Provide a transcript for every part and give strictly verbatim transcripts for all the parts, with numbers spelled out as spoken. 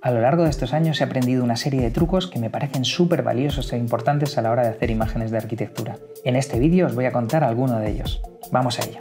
A lo largo de estos años he aprendido una serie de trucos que me parecen súper valiosos e importantes a la hora de hacer imágenes de arquitectura. En este vídeo os voy a contar alguno de ellos. Vamos a ello.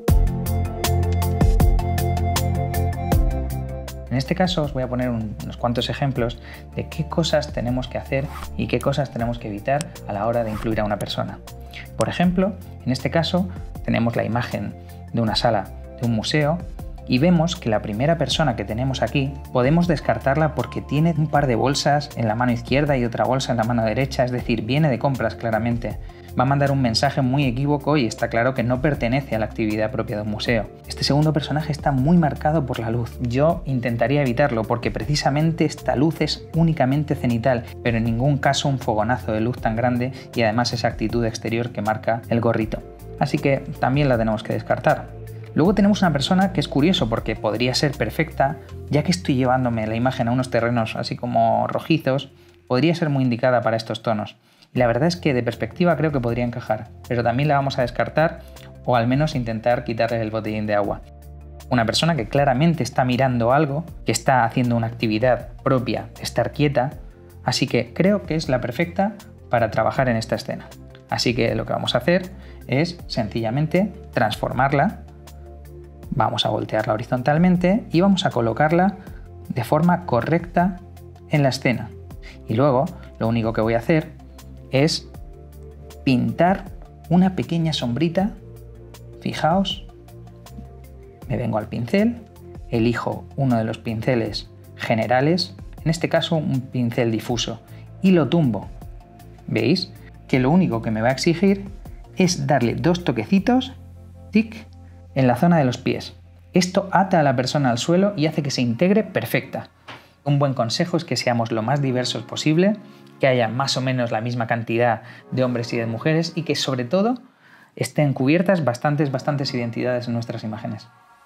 En este caso os voy a poner un, unos cuantos ejemplos de qué cosas tenemos que hacer y qué cosas tenemos que evitar a la hora de incluir a una persona. Por ejemplo, en este caso tenemos la imagen de una sala de un museo y vemos que la primera persona que tenemos aquí podemos descartarla porque tiene un par de bolsas en la mano izquierda y otra bolsa en la mano derecha, es decir, viene de compras claramente. Va a mandar un mensaje muy equívoco y está claro que no pertenece a la actividad propia de un museo. Este segundo personaje está muy marcado por la luz. Yo intentaría evitarlo porque precisamente esta luz es únicamente cenital, pero en ningún caso un fogonazo de luz tan grande y además esa actitud exterior que marca el gorrito. Así que también la tenemos que descartar. Luego tenemos una persona que es curioso porque podría ser perfecta, ya que estoy llevándome la imagen a unos terrenos así como rojizos, podría ser muy indicada para estos tonos. Y la verdad es que de perspectiva creo que podría encajar, pero también la vamos a descartar o al menos intentar quitarle el botellín de agua. Una persona que claramente está mirando algo, que está haciendo una actividad propia, estar quieta, así que creo que es la perfecta para trabajar en esta escena. Así que lo que vamos a hacer es sencillamente transformarla. Vamos a voltearla horizontalmente y vamos a colocarla de forma correcta en la escena. Y luego lo único que voy a hacer es pintar una pequeña sombrita. Fijaos, me vengo al pincel, elijo uno de los pinceles generales, en este caso un pincel difuso, y lo tumbo. ¿Veis? Que lo único que me va a exigir es darle dos toquecitos, tic, en la zona de los pies. Esto ata a la persona al suelo y hace que se integre perfecta. Un buen consejo es que seamos lo más diversos posible, que haya más o menos la misma cantidad de hombres y de mujeres y que sobre todo estén cubiertas bastantes, bastantes identidades en nuestras imágenes.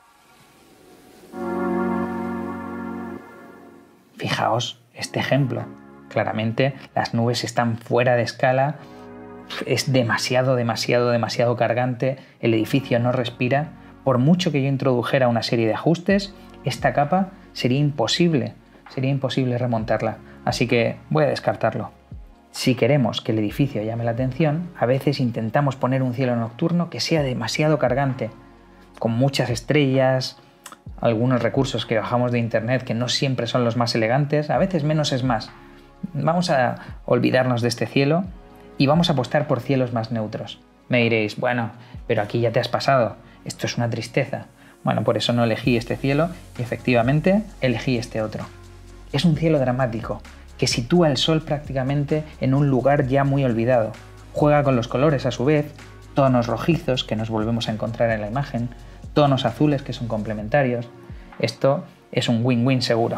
Fijaos este ejemplo. Claramente las nubes están fuera de escala, es demasiado, demasiado, demasiado cargante, el edificio no respira. Por mucho que yo introdujera una serie de ajustes, esta capa sería imposible, sería imposible remontarla, así que voy a descartarlo. Si queremos que el edificio llame la atención, a veces intentamos poner un cielo nocturno que sea demasiado cargante, con muchas estrellas, algunos recursos que bajamos de internet que no siempre son los más elegantes, a veces menos es más. Vamos a olvidarnos de este cielo y vamos a apostar por cielos más neutros. Me diréis, bueno, pero aquí ya te has pasado, esto es una tristeza. Bueno, por eso no elegí este cielo y efectivamente elegí este otro. Es un cielo dramático que sitúa el sol prácticamente en un lugar ya muy olvidado. Juega con los colores a su vez, tonos rojizos que nos volvemos a encontrar en la imagen, tonos azules que son complementarios. Esto es un win-win seguro.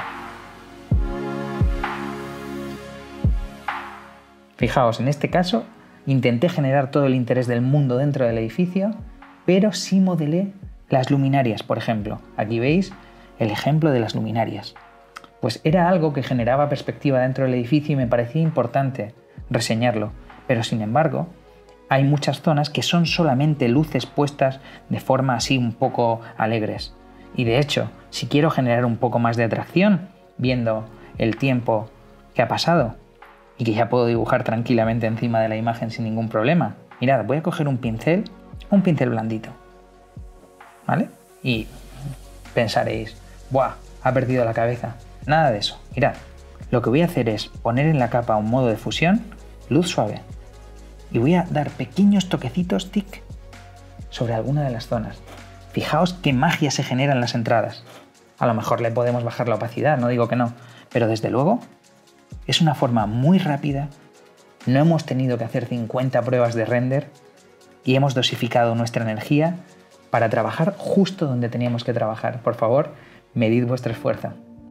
Fijaos, en este caso intenté generar todo el interés del mundo dentro del edificio, pero sí modelé las luminarias, por ejemplo. Aquí veis el ejemplo de las luminarias. Pues era algo que generaba perspectiva dentro del edificio y me parecía importante reseñarlo. Pero sin embargo, hay muchas zonas que son solamente luces puestas de forma así un poco alegres. Y de hecho, si quiero generar un poco más de atracción, viendo el tiempo que ha pasado, y que ya puedo dibujar tranquilamente encima de la imagen sin ningún problema. Mirad, voy a coger un pincel, un pincel blandito, ¿vale? Y pensaréis, ¡buah! Ha perdido la cabeza. Nada de eso. Mirad, lo que voy a hacer es poner en la capa un modo de fusión, luz suave, y voy a dar pequeños toquecitos, tic, sobre alguna de las zonas. Fijaos qué magia se genera en las entradas. A lo mejor le podemos bajar la opacidad, no digo que no, pero desde luego es una forma muy rápida, no hemos tenido que hacer cincuenta pruebas de render y hemos dosificado nuestra energía para trabajar justo donde teníamos que trabajar. Por favor, medid vuestro esfuerzo.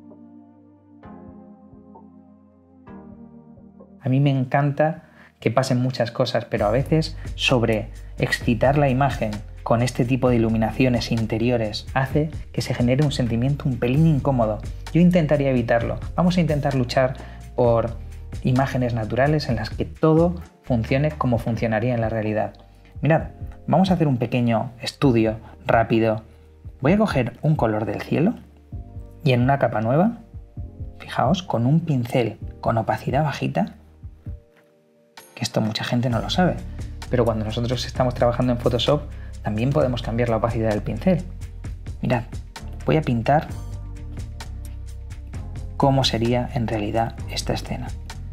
A mí me encanta que pasen muchas cosas, pero a veces sobre excitar la imagen con este tipo de iluminaciones interiores hace que se genere un sentimiento un pelín incómodo. Yo intentaría evitarlo. Vamos a intentar luchar por imágenes naturales en las que todo funcione como funcionaría en la realidad. Mirad, vamos a hacer un pequeño estudio rápido. Voy a coger un color del cielo y en una capa nueva, fijaos, con un pincel con opacidad bajita, que esto mucha gente no lo sabe, pero cuando nosotros estamos trabajando en Photoshop también podemos cambiar la opacidad del pincel. Mirad, voy a pintar cómo sería en realidad esta escena.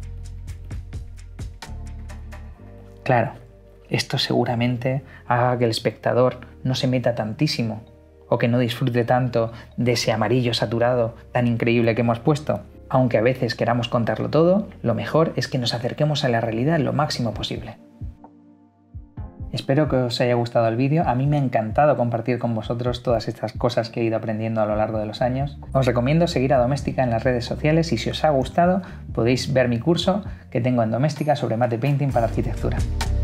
Claro, esto seguramente haga que el espectador no se meta tantísimo o que no disfrute tanto de ese amarillo saturado tan increíble que hemos puesto. Aunque a veces queramos contarlo todo, lo mejor es que nos acerquemos a la realidad lo máximo posible. Espero que os haya gustado el vídeo. A mí me ha encantado compartir con vosotros todas estas cosas que he ido aprendiendo a lo largo de los años. Os recomiendo seguir a Doméstica en las redes sociales y si os ha gustado podéis ver mi curso que tengo en Doméstica sobre Mate Painting para arquitectura.